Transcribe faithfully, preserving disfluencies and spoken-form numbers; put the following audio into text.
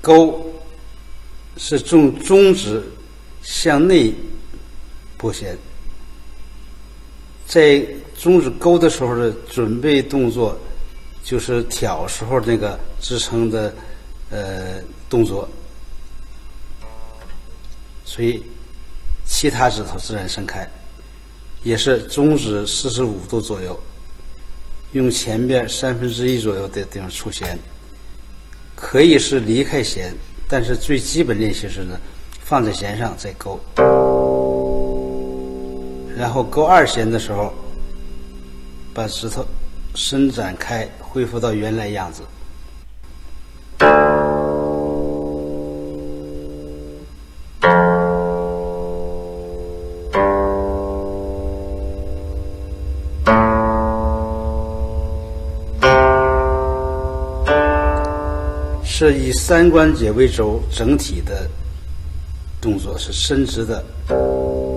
勾是中中指向内拨弦，在中指勾的时候的准备动作就是挑时候那个支撑的呃动作，所以其他指头自然伸开，也是中指四十五度左右，用前边三分之一左右的地方出弦，可以是离开弦，但是最基本练习是呢，放在弦上再勾，然后勾二弦的时候，把指头伸展开，恢复到原来样子。是以三关节为轴，整体的动作是伸直的。